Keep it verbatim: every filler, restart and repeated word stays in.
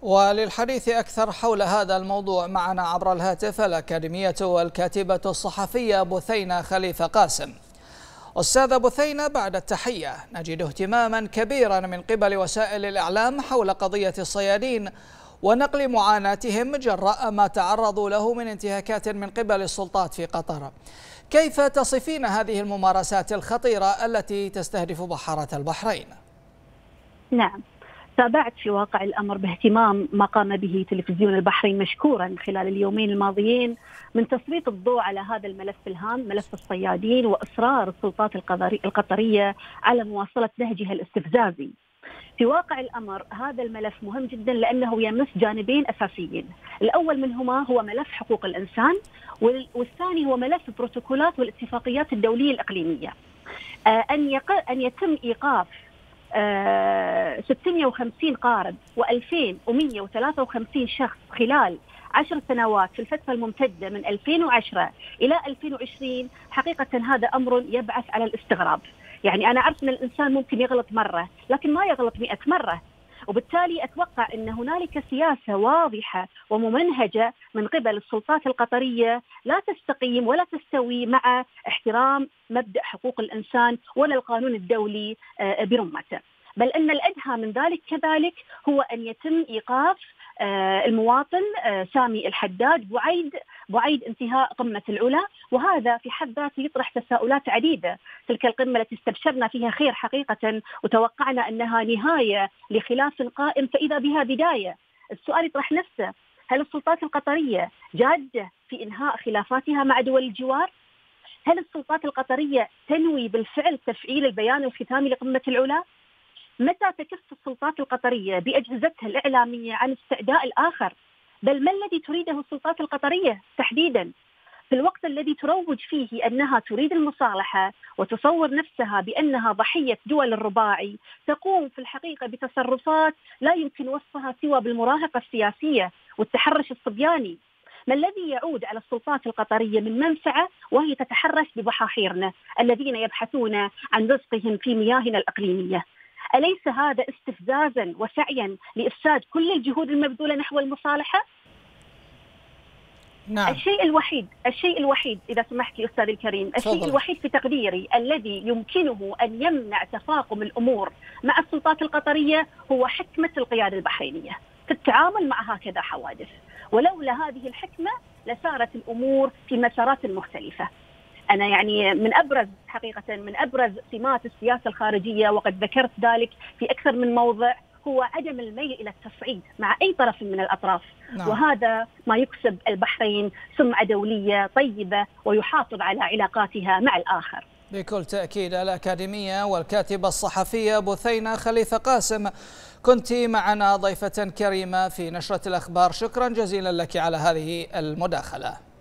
وللحديث أكثر حول هذا الموضوع معنا عبر الهاتف الأكاديمية والكاتبة الصحفية بثينة خليفة قاسم. أستاذة بثينة، بعد التحية، نجد اهتماما كبيرا من قبل وسائل الإعلام حول قضية الصيادين ونقل معاناتهم جراء ما تعرضوا له من انتهاكات من قبل السلطات في قطر. كيف تصفين هذه الممارسات الخطيرة التي تستهدف بحارة البحرين؟ نعم، تابعت في واقع الأمر باهتمام ما قام به تلفزيون البحرين مشكورا خلال اليومين الماضيين من تسليط الضوء على هذا الملف الهام، ملف الصيادين، وإصرار السلطات القطرية على مواصلة نهجها الاستفزازي. في واقع الأمر هذا الملف مهم جدا لأنه يمس جانبين أساسيين، الأول منهما هو ملف حقوق الإنسان، والثاني هو ملف البروتوكولات والاتفاقيات الدولية الإقليمية. أن أن يتم إيقاف ستمئة وخمسين قارب وألفين ومئة وثلاثة وخمسين شخص خلال عشر سنوات في الفترة الممتدة من ألفين وعشرة إلى ألفين وعشرين، حقيقة هذا أمر يبعث على الاستغراب. يعني أنا أعرف أن الإنسان ممكن يغلط مرة لكن ما يغلط مئة مرة، وبالتالي أتوقع أن هنالك سياسة واضحة وممنهجة من قبل السلطات القطرية لا تستقيم ولا تستوي مع احترام مبدأ حقوق الإنسان ولا القانون الدولي برمته. بل أن الأدهى من ذلك كذلك هو أن يتم إيقاف المواطن سامي الحداد بعيد بعيد انتهاء قمة العلا، وهذا في حد ذاته يطرح تساؤلات عديدة. تلك القمة التي استبشرنا فيها خير حقيقة وتوقعنا أنها نهاية لخلاف قائم، فإذا بها بداية. السؤال يطرح نفسه: هل السلطات القطرية جادة في إنهاء خلافاتها مع دول الجوار؟ هل السلطات القطرية تنوي بالفعل تفعيل البيان الختامي لقمة العلا؟ متى تكف السلطات القطرية بأجهزتها الإعلامية عن استعداء الآخر؟ بل ما الذي تريده السلطات القطرية تحديدا في الوقت الذي تروج فيه أنها تريد المصالحة وتصور نفسها بأنها ضحية دول الرباعي، تقوم في الحقيقة بتصرفات لا يمكن وصفها سوى بالمراهقة السياسية والتحرش الصبياني؟ ما الذي يعود على السلطات القطرية من منفعة وهي تتحرش ببحاحيرنا الذين يبحثون عن رزقهم في مياهنا الإقليمية؟ أليس هذا استفزازا وسعيا لإفساد كل الجهود المبذولة نحو المصالحة؟ نعم. الشيء الوحيد الشيء الوحيد إذا سمحت لي أستاذ الكريم، الشيء فضل. الوحيد في تقديري الذي يمكنه أن يمنع تفاقم الأمور مع السلطات القطرية هو حكمة القيادة البحرينية في التعامل مع هكذا حوادث، ولولا هذه الحكمة لسارت الأمور في مسارات مختلفة. أنا يعني من أبرز حقيقة من أبرز سمات السياسة الخارجية، وقد ذكرت ذلك في أكثر من موضع، هو عدم الميل إلى التصعيد مع أي طرف من الأطراف. نعم. وهذا ما يكسب البحرين سمعة دولية طيبة ويحافظ على علاقاتها مع الآخر. بكل تأكيد. الأكاديمية والكاتبة الصحفية بثينة خليفة قاسم، كنت معنا ضيفة كريمة في نشرة الأخبار. شكرا جزيلا لك على هذه المداخلة.